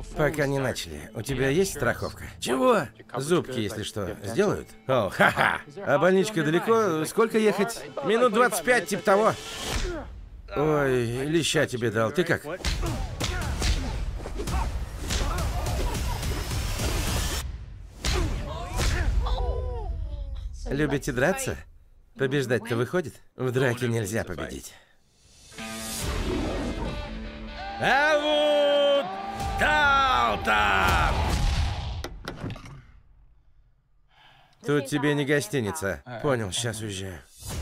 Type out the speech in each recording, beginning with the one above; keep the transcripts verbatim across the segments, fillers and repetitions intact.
Пока не начали. У тебя есть страховка? Чего? Зубки, если что, сделают? О, ха-ха. А больничка далеко? Сколько ехать? Минут двадцать пять, типа того. Ой, леща тебе дал. Ты как? Любите драться? Побеждать-то выходит? В драке нельзя победить. Элвуд Далтон! Тут тебе не гостиница. Понял, сейчас уезжаю.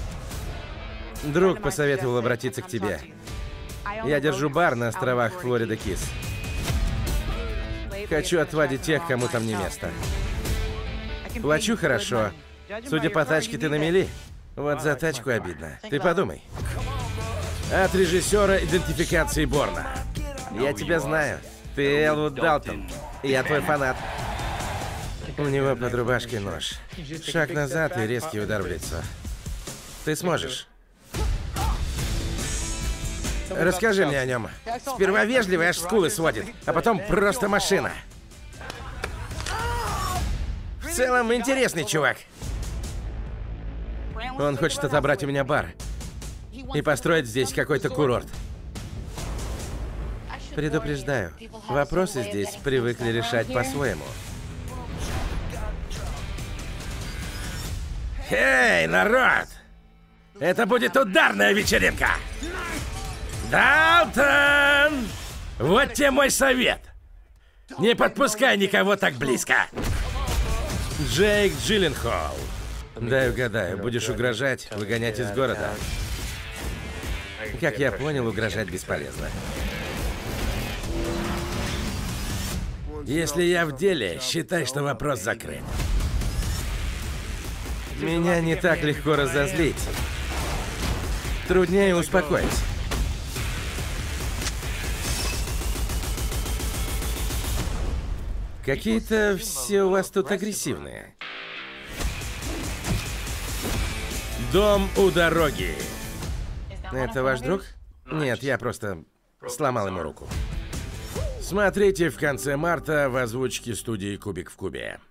Друг посоветовал обратиться к тебе. Я держу бар на островах Флорида Кис. Хочу отводить тех, кому там не место. Плачу хорошо. Судя по тачке, ты на мели. Вот за тачку обидно. Ты подумай. От режиссера идентификации Борна. Я тебя знаю. Ты Элвуд Далтон. Я твой фанат. У него под рубашкой нож. Шаг назад и резкий удар в лицо. Ты сможешь. Расскажи мне о нем. Сперва вежливый, аж скулы сводит, а потом просто машина. В целом интересный чувак. Он хочет отобрать у меня бар и построить здесь какой-то курорт. Предупреждаю, вопросы здесь привыкли решать по-своему. Эй, народ! Это будет ударная вечеринка! Далтон! Вот тебе мой совет! Не подпускай никого так близко! Джейк Джилленхол. Дай угадаю, будешь угрожать, выгонять из города. Как я понял, угрожать бесполезно. Если я в деле, считай, что вопрос закрыт. Меня не так легко разозлить. Труднее успокоить. Какие-то все у вас тут агрессивные. Дом у дороги. Это ваш друг? Нет, я просто сломал ему руку. Смотрите в конце марта в озвучке студии Кубик в Кубе.